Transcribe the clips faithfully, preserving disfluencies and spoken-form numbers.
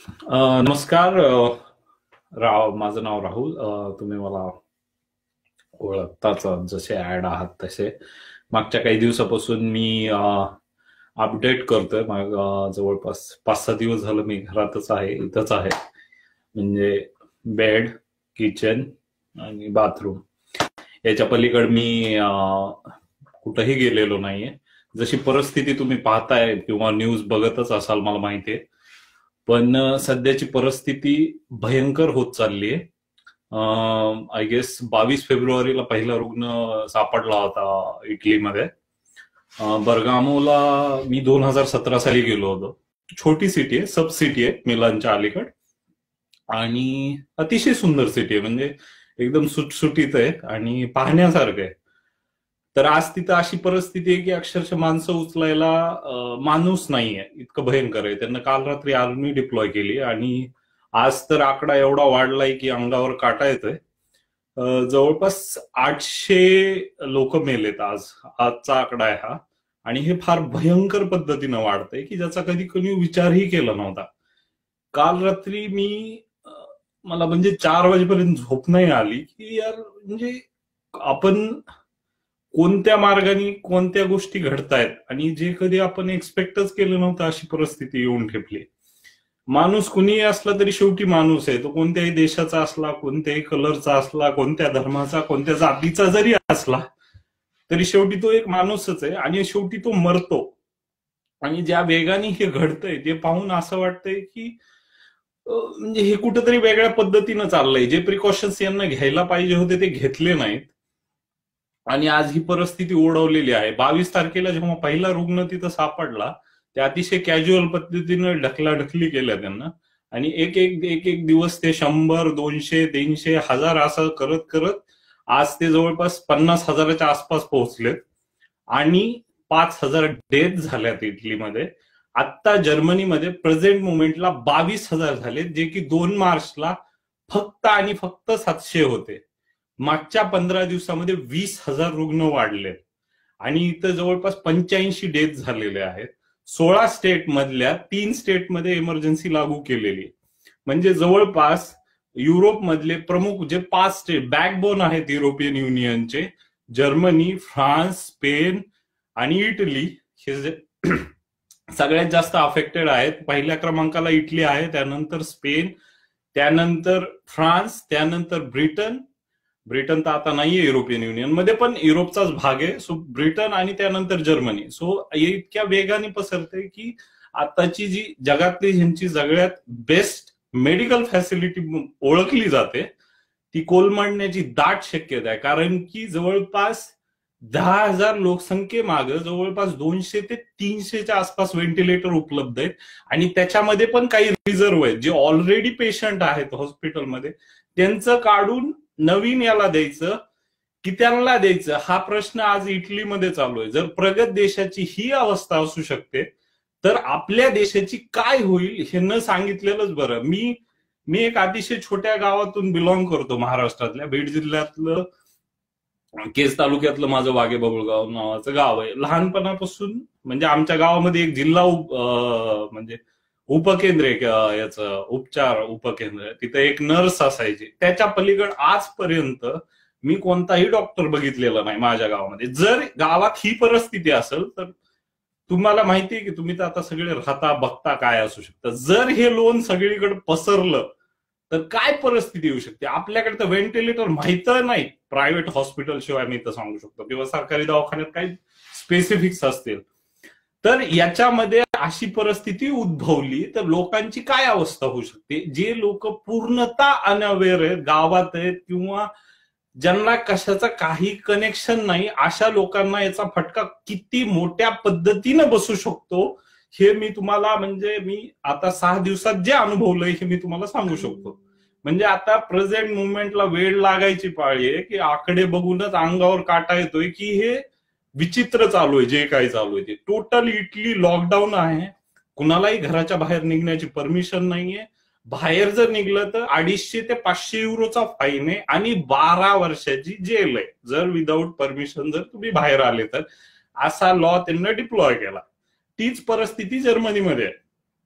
अ, नमस्कार. अ, राव माझं नाव राहुल. अ, तुम्ही मला ओळखताच आहात, जसे ऍड आहात तसे. मागच्या काही दिवसापासून मी अपडेट करतोय. मग अ, जवळपास पाच सहा दिवस झालं मी घरातच आहे, इथंच आहे. म्हणजे बेड, किचन आणि बाथरूम याच्या पलीकडे मी अ, कुठंही गेलेलो नाहीये. जशी परिस्थिती तुम्ही पाहताय किंवा न्यूज बघतच असाल मला माहितीये, पण अ, सध्याची परिस्थिती भयंकर होत चालली आहे. आय गेस बावीस फेब्रुवारीला पहिला रुग्ण सापडला होता इटलीमध्ये. अ, बर्गामोला मी दोन हजार सतरा साली गेलो होतो. छोटी सिटी आहे, सब सिटी आहे मिलानच्या अलीकड, आणि अतिशय सुंदर सिटी आहे. म्हणजे एकदम सुटसुटीत आहे आणि पाहण्यासारखं आहे. तर आज तिथं अशी परिस्थिती आहे की अक्षरशः माणसं उचलायला अ, माणूस नाहीये, इतकं भयंकर आहे. त्यांना काल रात्री आर्मी डिप्लॉय केली आणि आज तर आकडा एवढा वाढलाय की अंगावर काटा येतोय. अ, जवळपास आठशे लोक मेलेत आज. आजचा आकडा आहे हा. आणि हे फार भयंकर पद्धतीनं वाढतंय की ज्याचा कधी कोणी विचारही केला नव्हता. काल रात्री मी अ, मला म्हणजे चार वाजेपर्यंत झोप नाही आली की यार, म्हणजे आपण कोणत्या मार्गाने कोणत्या गोष्टी घडतायत आणि जे कधी आपण एक्सपेक्टच केलं नव्हतं अशी परिस्थिती येऊन ठेपली. माणूस कुणीही असला तरी शेवटी माणूस आहे. तो कोणत्याही देशाचा असला, कोणत्याही कलरचा असला, कोणत्या धर्माचा, कोणत्या जातीचा जरी असला तरी शेवटी तो एक माणूसच आहे आणि शेवटी तो मरतो. आणि ज्या वेगाने हे घडतंय ते पाहून असं वाटतंय की अ, म्हणजे हे कुठंतरी वेगळ्या पद्धतीनं चाललंय. जे प्रिकॉशन्स यांना घ्यायला पाहिजे होते ते घेतले नाहीत आणि आज ही परिस्थिती ओढवलेली आहे. बावीस तारखेला जेव्हा पहिला रुग्ण तिथं सापडला, ते अतिशय कॅज्युअल पद्धतीनं ढकलाढकली केल्या त्यांना आणि एक एक एक एक दिवस ते शंभर, दोनशे, तीनशे, हजार असं करत करत आज ते जवळपास पन्नास हजाराच्या आसपास पोहोचलेत आणि पाच हजार डेथ झाल्यात इटलीमध्ये. आत्ता जर्मनीमध्ये प्रेझेंट मुवमेंटला बावीस हजार झालेत, जे की दोन मार्चला फक्त आणि फक्त सातशे होते. मागच्या पंधरा दिवसामध्ये वीस हजार रुग्ण वाढले आणि इथं जवळपास पंच्याऐंशी डेथ झालेले आहेत. सोळा स्टेट मधल्या तीन स्टेटमध्ये इमर्जन्सी लागू केलेली. म्हणजे जवळपास युरोप मधले प्रमुख जे पाच स्टेट बॅकबोन आहेत युरोपियन युनियनचे, जर्मनी, फ्रान्स, स्पेन आणि इटली, हे जे सगळ्यात जास्त अफेक्टेड आहेत. पहिल्या क्रमांकाला इटली आहे, त्यानंतर स्पेन, त्यानंतर फ्रान्स, त्यानंतर ब्रिटन. ब्रिटन तर आता नाहीये युरोपियन युनियन मध्ये, पण युरोपचाच भाग आहे. सो ब्रिटन आणि त्यानंतर जर्मनी. सो हे इतक्या वेगाने पसरते की आताची जी जगातली ह्यांची सगळ्यात बेस्ट मेडिकल फॅसिलिटी ओळखली जाते ती कोलमडण्याची दाट शक्यता आहे. कारण की जवळपास दहा हजार लोकसंख्येमागे जवळपास दोनशे ते तीनशेच्या आसपास व्हेंटिलेटर उपलब्ध आहेत आणि त्याच्यामध्ये पण काही रिझर्व्ह आहेत. जे ऑलरेडी पेशंट आहेत हॉस्पिटलमध्ये त्यांचं काढून नवीन याला द्यायचं की त्यांना द्यायचं, हा प्रश्न आज इटलीमध्ये चालू आहे. जर प्रगत देशाची ही अवस्था असू शकते तर आपल्या देशाची काय होईल हे न सांगितलेलंच बरं. मी मी एक अतिशय छोट्या गावातून बिलॉंग करतो, महाराष्ट्रातल्या बीड जिल्ह्यातलं केज तालुक्यातलं माझं वाघे बबुळगाव नावाचं गाव आहे. लहानपणापासून म्हणजे आमच्या गावामध्ये एक जिल्हा उप म्हणजे उपकेंद्र आहे, याचं उपचार उपकेंद्र. तिथे एक नर्स असायची. त्याच्या पलीकडे आजपर्यंत मी कोणताही डॉक्टर बघितलेला नाही माझ्या गावामध्ये. जर गावात ही परिस्थिती असेल तर तुम्हाला माहितीये की तुम्ही तर आता सगळे राहता बघता काय असू शकतं. जर हे लोन सगळीकडे पसरलं तर काय परिस्थिती येऊ शकते. आपल्याकडे तर व्हेंटिलेटर माहित नाही प्रायव्हेट हॉस्पिटल शिवाय, मी तर सांगू शकतो, किंवा सरकारी दवाखान्यात काही स्पेसिफिक्स असतील. तर याच्यामध्ये अशी परिस्थिती उद्भवली तर लोकांची काय अवस्था होऊ शकते. जे लोक पूर्णतः अनअवेअर आहेत, गावात आहेत, किंवा ज्यांना कशाचं काही कनेक्शन नाही, अशा लोकांना याचा फटका किती मोठ्या पद्धतीनं बसू शकतो हे मी तुम्हाला, म्हणजे मी आता सहा दिवसात जे अनुभवलंय हे मी तुम्हाला सांगू शकतो. म्हणजे आता प्रेझेंट मुवमेंटला वेळ लागायची पाळी आहे की आकडे बघूनच अंगावर काटा येतोय की हे विचित्र चालू आहे. जे काही चालू आहे ते टोटल इटली लॉकडाऊन आहे. कुणालाही घराच्या बाहेर निघण्याची परमिशन नाहीये. बाहेर जर निघलं तर अडीचशे ते पाचशे युरोचा फाईन आहे आणि बारा वर्षाची जेल आहे जर विदाऊट परमिशन जर तुम्ही बाहेर आले तर. असा लॉ त्यांना डिप्लॉय केला. तीच परिस्थिती जर्मनीमध्ये आहे.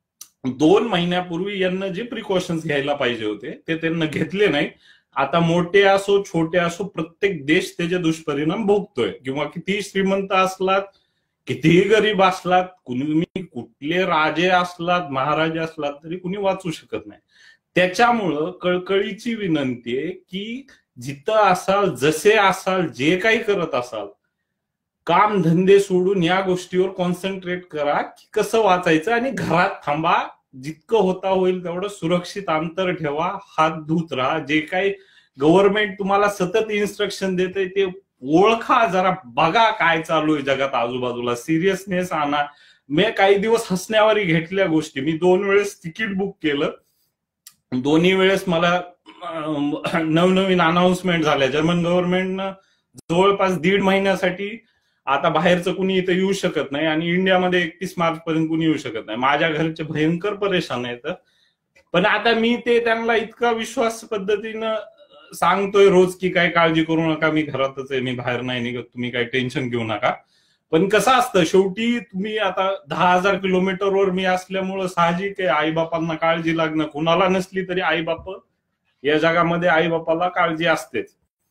दोन महिन्यापूर्वी यांना जे प्रिकॉशन्स घ्यायला पाहिजे होते ते त्यांना घेतले नाही. आता मोठे असो छोटे असो प्रत्येक देश त्याचे दुष्परिणाम भोगतोय. किंवा कितीही श्रीमंत असलात, कितीही गरीब असलात, कुणी कुठले राजे असलात, महाराजे असलात, तरी कुणी वाचू शकत नाही. त्याच्यामुळं कळकळीची विनंती आहे की जिथं असाल, जसे असाल, जे काही करत असाल, काम धंदे सोडून या गोष्टीवर कॉन्सन्ट्रेट करा की कसं वाचायचं, आणि घरात थांबा. जितकं होता होईल तेवढं सुरक्षित अंतर ठेवा, हात धुत राहा. जे काही गव्हर्नमेंट तुम्हाला सतत इन्स्ट्रक्शन देते ते ओळखा, जरा बघा काय चालू आहे जगात आजूबाजूला, सिरियसनेस आणा. मी काही दिवस हसण्यावरही घेतल्या गोष्टी. मी दोन वेळेस तिकीट बुक केलं, दोन्ही वेळेस मला नवनवीन अनाउन्समेंट झाल्या. जर्मन गव्हर्नमेंटनं जवळपास दीड महिन्यासाठी आता बाहेरचं कुणी इथं येऊ शकत नाही, आणि इंडियामध्ये एकतीस मार्च पर्यंत कुणी येऊ शकत नाही. माझ्या घरचे भयंकर परेशान आहेत. पण आता मी ते त्यांना इतका विश्वास पद्धतीनं सांगतोय रोज की काय काळजी करू नका, मी घरातच आहे, मी बाहेर नाही निघत, तुम्ही काही टेन्शन घेऊ नका. पण कसं असतं, शेवटी तुम्ही आता दहा हजार किलोमीटरवर मी असल्यामुळं साहजिक आहे आईबापांना काळजी लागणं. कुणाला नसली तरी आईबाप या जगामध्ये आईबापाला काळजी असतेच.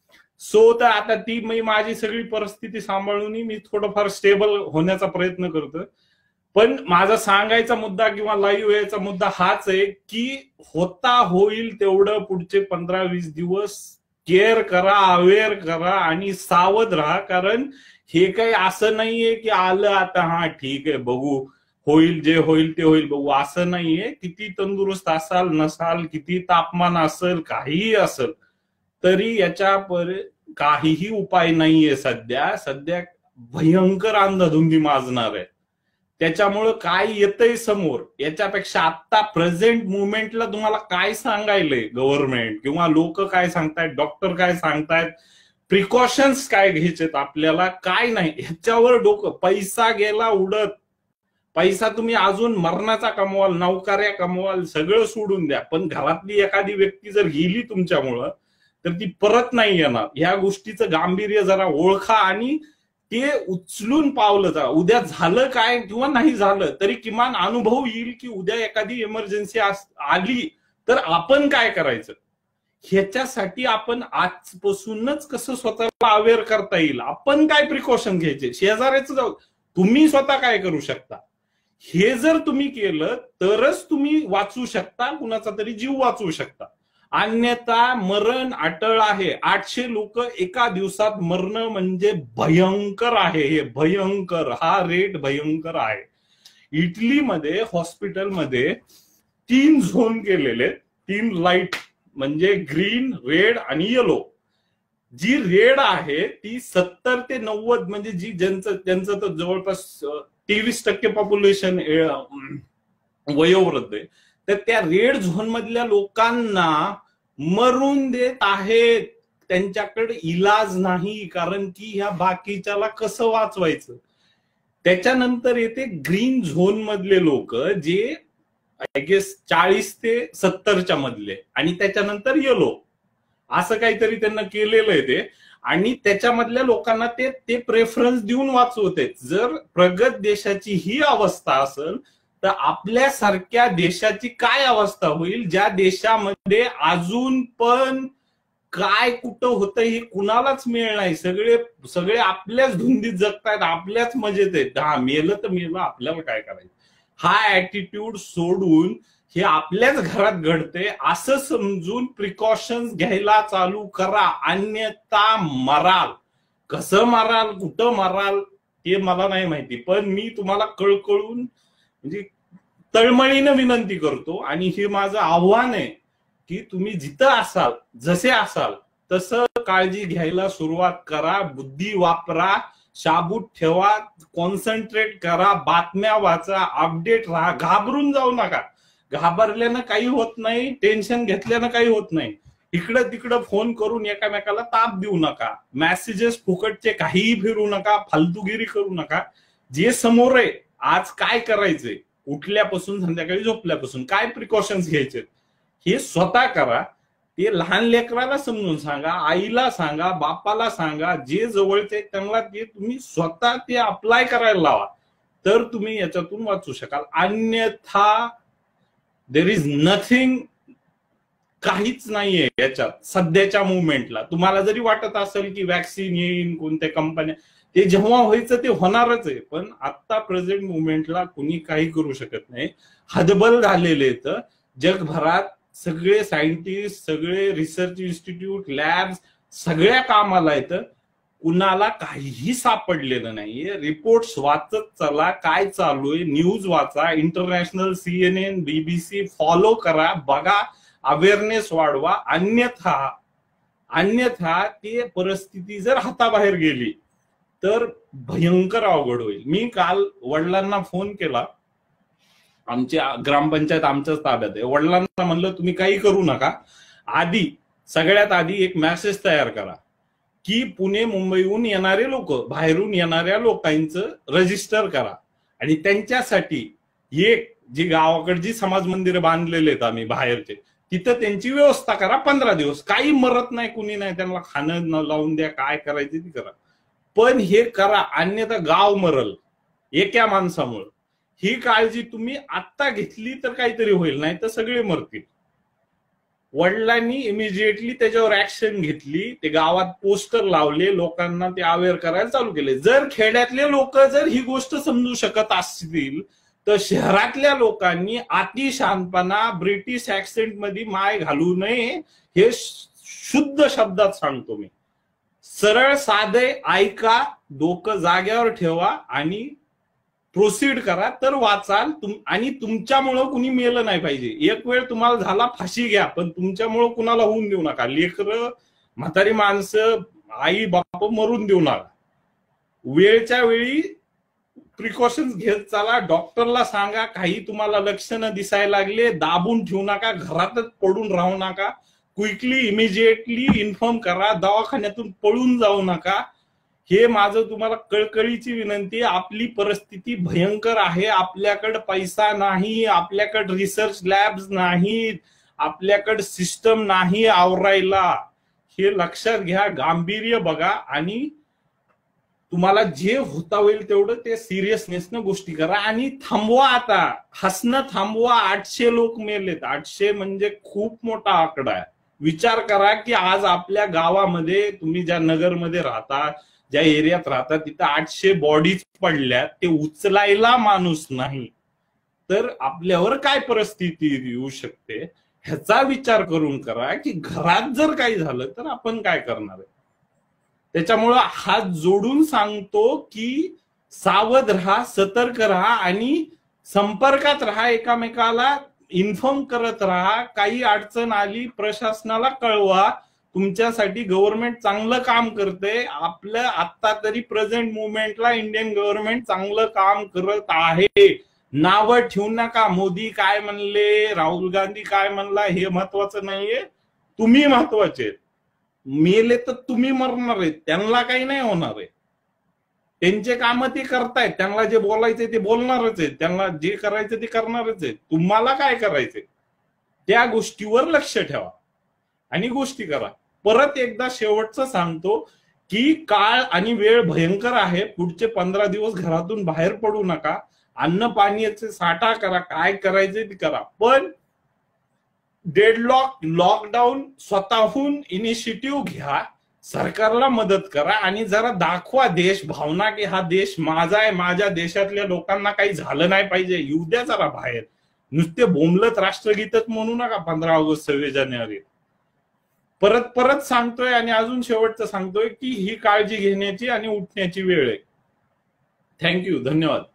सो तर आता ती मी माझी सगळी परिस्थिती सांभाळून मी थोडंफार स्टेबल होण्याचा प्रयत्न करतोय. पण माझा सांगायचा मुद्दा किंवा लाईव्ह यायचा मुद्दा हाच आहे की होता होईल तेवढं पुढचे पंधरा वीस दिवस केअर करा, अवेअर करा आणि सावध राहा. कारण हे काही असं नाहीये की आलं आता हा ठीक आहे बघू, होईल जे होईल ते होईल बघू, असं नाहीये. किती तंदुरुस्त असाल नसाल, किती तापमान असेल, काहीही असेल, तरी याच्यावर काहीही उपाय नाहीये. सध्या सध्या भयंकर अंधाधुंदी माजणार आहे. त्याच्यामुळं काय येतंय समोर याच्यापेक्षा आता प्रेझेंट मुवमेंटला तुम्हाला काय सांगायलंय गव्हर्नमेंट किंवा लोक काय सांगतायत, डॉक्टर काय सांगतायत, प्रिकॉशन्स काय घ्यायचेत आपल्याला, काय नाही ह्याच्यावर डोकं. पैसा गेला उडत, पैसा तुम्ही अजून मरणाचा कमवाल, नौकऱ्या कमवाल, सगळं सोडून द्या. पण घरातली एखादी व्यक्ती जर गेली तुमच्यामुळं तर ती परत नाही येणार. ह्या गोष्टीचं गांभीर्य जरा ओळखा आणि ते उचलून पावलं जा. उद्या झालं काय किंवा नाही झालं तरी किमान अनुभव येईल की उद्या एखादी इमर्जन्सी आली तर आपण काय करायचं. ह्याच्यासाठी आपण आजपासूनच कसं स्वतःला अवेअर करता येईल, आपण काय प्रिकॉशन घ्यायचे, शेजाऱ्याचं जाऊ, तुम्ही स्वतः काय करू शकता, हे जर तुम्ही केलं तरच तुम्ही वाचू शकता, कुणाचा तरी जीव वाचवू शकता. अन्यथा मरण अटळ आहे. आठशे लोक एका दिवसात मरणं म्हणजे भयंकर आहे. हे भयंकर, हा रेट भयंकर आहे. इटलीमध्ये हॉस्पिटलमध्ये तीन झोन केलेले, तीन लाईट म्हणजे ग्रीन, रेड आणि येलो. जी रेड आहे ती सत्तर ते नव्वद म्हणजे जी ज्यांचं त्यांचं तर जवळपास तेवीस टक्के पॉप्युलेशन वयोवृद्ध आहे, तर त्या रेड झोन मधल्या लोकांना मरून देत आहेत. त्यांच्याकडे इलाज नाही, कारण की ह्या बाकीच्याला कसं वाचवायचं. त्याच्यानंतर येते ग्रीन झोन मधले लोक जे आय गेस चाळीस ते सत्तरच्या मधले, आणि त्याच्यानंतर येलो, असं काहीतरी त्यांना केलेलं आहे ते. आणि त्याच्यामधल्या लोकांना ते ते प्रेफरन्स देऊन वाचवते. जर प्रगत देशाची ही अवस्था असेल तर आपल्यासारख्या देशाची काय अवस्था होईल, ज्या देशामध्ये अजून पण काय कुठं होतं हे कुणालाच मिळ नाही. सगळे सगळे आपल्याच धुंदीत जगतायत, आपल्याच मजेत आहेत. हा मेलं तर मेलं, आपल्याला काय करायचं. हा ऍटिट्यूड सोडून हे आपल्याच घरात घडते असं समजून प्रिकॉशन्स घ्यायला चालू करा, अन्यथा मराल. कसं मराल, कुठं मराल ते मला नाही माहिती, पण मी तुम्हाला कळकळून म्हणजे तळमळीनं विनंती करतो. आणि हे माझं आव्हान आहे की तुम्ही जिथं असाल, जसे असाल तसं काळजी घ्यायला सुरुवात करा. बुद्धी वापरा, शाबूत ठेवा, कॉन्सन्ट्रेट करा, बातम्या वाचा, अपडेट राहा. घाबरून जाऊ नका. घाबरल्यानं काही होत नाही, टेन्शन घेतल्यानं काही होत नाही. इकडं तिकडं फोन करून एकामेकाला ताप देऊ नका, मेसेजेस फुकटचे काहीही फिरू नका, फालतूगिरी करू नका. जे समोर आहे आज काय करायचंय, उठल्यापासून संध्याकाळी झोपल्यापासून काय प्रिकॉशन्स घ्यायचे हे स्वतः करा. ते लहान लेकराला समजून सांगा, आईला सांगा, बापाला सांगा, जे जवळचे त्यांना ते तुम्ही स्वतः ते अप्लाय करायला लावा, तर तुम्ही याच्यातून वाचू शकाल. अन्यथा देर इज नथिंग, काहीच नाहीये याच्यात सध्याच्या मुवमेंटला. तुम्हाला जरी वाटत असेल की वॅक्सिन येईन, कोणत्या कंपन्या, ते जेव्हा व्हायचं ते होणारच आहे. पण आता प्रेझेंट मुवमेंटला कुणी काही करू शकत नाही. हतबल झालेले तर जगभरात सगळे सायंटिस्ट, सगळे रिसर्च इन्स्टिट्यूट, लॅब्स सगळ्या कामाला येतं. कुणाला काहीही सापडलेलं नाहीये. रिपोर्ट्स वाचत चला, काय चालू आहे, न्यूज वाचा, इंटरनॅशनल सीएनएन, बीबीसी फॉलो करा, बघा, अवेअरनेस वाढवा. अन्यथा अन्यथा ते परिस्थिती जर हाताबाहेर गेली तर भयंकर अवघड होईल. मी काल वडिलांना फोन केला, आमची ग्रामपंचायत आमच्याच ताब्यात आहे. वडिलांना म्हणलं तुम्ही काही करू नका, आधी सगळ्यात आधी एक मेसेज तयार करा की पुणे मुंबईहून येणारे लोक, बाहेरून येणाऱ्या लोकांचं रजिस्टर करा आणि त्यांच्यासाठी एक जी गावाकडे जी समाज मंदिरं बांधलेले आहेत आम्ही बाहेरचे, तिथं त्यांची व्यवस्था करा. पंधरा दिवस काही मरत नाही, कुणी नाही, त्यांना खाणं लावून द्या, काय करायचं ती करा, पण हे करा, अन्यथा गाव मरल एका माणसामुळे. ही काळजी तुम्ही आत्ता घेतली तर काहीतरी होईल, नाही तर सगळे मरतील. वडिलांनी इमिजिएटली त्याच्यावर ऍक्शन घेतली. ते गावात पोस्टर लावले, लोकांना ते अवेअर करायला चालू केले. जर खेड्यातले लोक जर ही गोष्ट समजू शकत असतील तर शहरातल्या लोकांनी अतिशहाणपणा, ब्रिटिश ऍक्सेंट मध्ये माय घालू नये. हे शुद्ध शब्दात सांगतो मी. सरळ साधे ऐका, डोकं जाग्यावर ठेवा आणि प्रोसीड करा, तर वाचाल. तुम आणि तुमच्यामुळं कुणी मेलं नाही पाहिजे. एक वेळ तुम्हाला झाला, फाशी घ्या, पण तुमच्यामुळं कुणाला होऊन देऊ नका. लेकरं, म्हातारी माणसं, आई बाप मरून देऊ नका. वेळच्या वेळी प्रिकॉशन्स घेत चाला. डॉक्टरला सांगा, काही तुम्हाला लक्षणं दिसायला लागले, दाबून ठेवू नका, घरातच पडून राहू नका. क्विकली इमिजिएटली इन्फॉर्म करा, दवाखान्यातून पळून जाऊ नका. हे माझं तुम्हाला कळकळीची विनंती. आपली परिस्थिती भयंकर आहे. आपल्याकडे पैसा नाही, आपल्याकडे रिसर्च लॅब्स नाहीत, आपल्याकडे सिस्टम नाही आवरायला. हे लक्षात घ्या, गांभीर्य बघा आणि तुम्हाला जे होता होईल तेवढं ते सिरियसनेसनं गोष्टी करा आणि थांबवा. आता हसणं थांबवा. आठशे लोक मेलेत. आठशे म्हणजे खूप मोठा आकडा आहे. विचार करा की आज आपल्या गावामध्ये, तुम्ही ज्या नगरमध्ये राहता, ज्या एरियात राहतात, तिथं आठशे बॉडीज पडल्यात. ते उचलायला माणूस नाही तर आपल्यावर काय परिस्थिती येऊ शकते ह्याचा विचार करून करा की घरात जर काही झालं तर आपण काय करणार आहे. त्याच्यामुळं हात जोडून सांगतो की सावध राहा, सतर्क राहा आणि संपर्कात राहा, एकामेकाला इन्फॉर्म करत राहा. काही अडचण आली प्रशासनाला कळवा. तुमच्यासाठी गव्हर्नमेंट चांगलं काम करते. आपलं आता तरी प्रेझेंट मुवमेंटला इंडियन गव्हर्नमेंट चांगलं काम करत आहे. नावं ठेवू नका. मोदी काय म्हणले, राहुल गांधी काय म्हणला, हे महत्वाचं नाहीये. तुम्ही महत्वाचे. मेले तर तुम्ही मरणार आहेत, त्यांना काही नाही होणार आहे. त्यांचे काम ते करतायत, त्यांना जे बोलायचे ते बोलणारच आहेत, त्यांना जे करायचं ते करणारच आहेत. तुम्हाला काय करायचंय त्या गोष्टीवर लक्ष ठेवा आणि गोष्टी करा. परत एकदा शेवटचं सांगतो की काळ आणि वेळ भयंकर आहे. पुढचे पंधरा दिवस घरातून बाहेर पडू नका. अन्न पाण्याचे साठा करा, काय करायचे ते करा. पण डेडलॉक, लॉकडाऊन स्वतःहून इनिशिएटिव्ह घ्या. सरकारला मदत करा आणि जरा दाखवा देश भावना की हा देश माझा आहे, माझ्या देशातल्या लोकांना काही झालं नाही पाहिजे. येऊ द्या जरा बाहेर. नुसते बोंबलत राष्ट्रगीतच म्हणू नका पंधरा ऑगस्ट सव्वीस जानेवारी. परत परत सांगतोय आणि अजून शेवटचं सांगतोय की ही काळजी घेण्याची आणि उठण्याची वेळ आहे. थँक्यू, धन्यवाद.